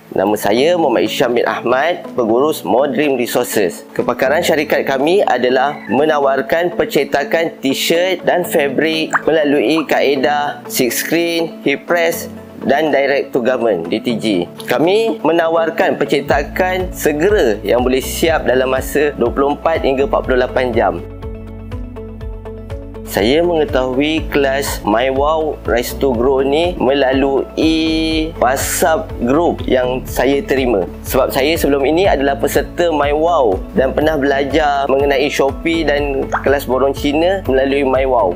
Nama saya Muhammad Isyam bin Ahmad, pengurus Modream Resources. Kepakaran syarikat kami adalah menawarkan percetakan t-shirt dan fabrik melalui kaedah silk screen, heat press dan direct to garment (DTG). Kami menawarkan percetakan segera yang boleh siap dalam masa 24 hingga 48 jam. Saya mengetahui kelas MyWow Rise to Grow ni melalui WhatsApp group yang saya terima. Sebab saya sebelum ini adalah peserta MyWow dan pernah belajar mengenai Shopee dan kelas borong Cina melalui MyWow.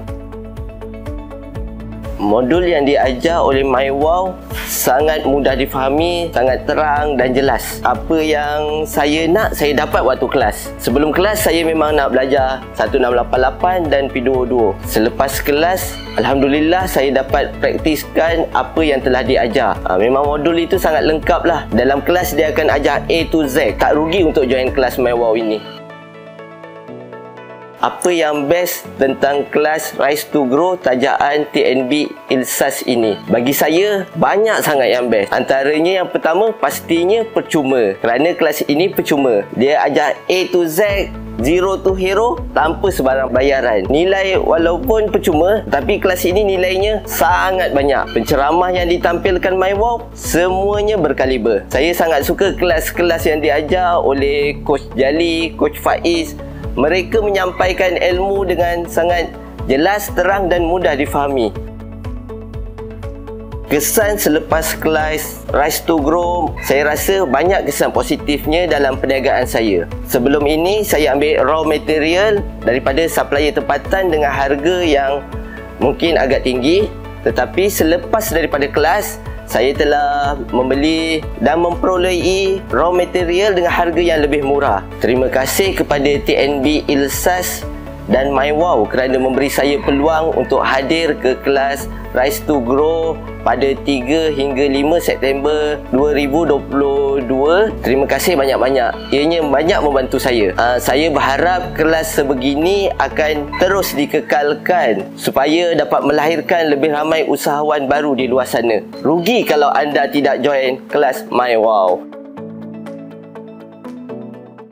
Modul yang diajar oleh MyWow sangat mudah difahami, sangat terang dan jelas. Apa yang saya nak, saya dapat waktu kelas. Sebelum kelas, saya memang nak belajar 1688 dan P22. Selepas kelas, Alhamdulillah saya dapat praktiskan apa yang telah diajar. Memang modul itu sangat lengkap lah. Dalam kelas dia akan ajar A to Z. Tak rugi untuk join kelas MyWow ini. Apa yang best tentang kelas Rise to Grow tajaan TNB ILSAS ini? Bagi saya, banyak sangat yang best. Antaranya yang pertama, pastinya percuma. Kerana kelas ini percuma. Dia ajar A to Z, zero to hero tanpa sebarang bayaran. Nilai walaupun percuma, tapi kelas ini nilainya sangat banyak. Penceramah yang ditampilkan MyWow semuanya berkaliber. Saya sangat suka kelas-kelas yang diajar oleh Coach Jali, Coach Faiz. Mereka menyampaikan ilmu dengan sangat jelas, terang dan mudah difahami. Kesan selepas kelas Rise to Grow, saya rasa banyak kesan positifnya dalam perniagaan saya. Sebelum ini, saya ambil raw material daripada supplier tempatan dengan harga yang mungkin agak tinggi. Tetapi selepas daripada kelas, saya telah membeli dan memperolehi raw material dengan harga yang lebih murah. Terima kasih kepada TNB ILSAS dan MyWow kerana memberi saya peluang untuk hadir ke kelas Rise to Grow pada 3 hingga 5 September 2022. Terima kasih banyak-banyak. Ianya banyak membantu saya. Saya berharap kelas sebegini akan terus dikekalkan supaya dapat melahirkan lebih ramai usahawan baru di luar sana. Rugi kalau anda tidak join kelas MyWow.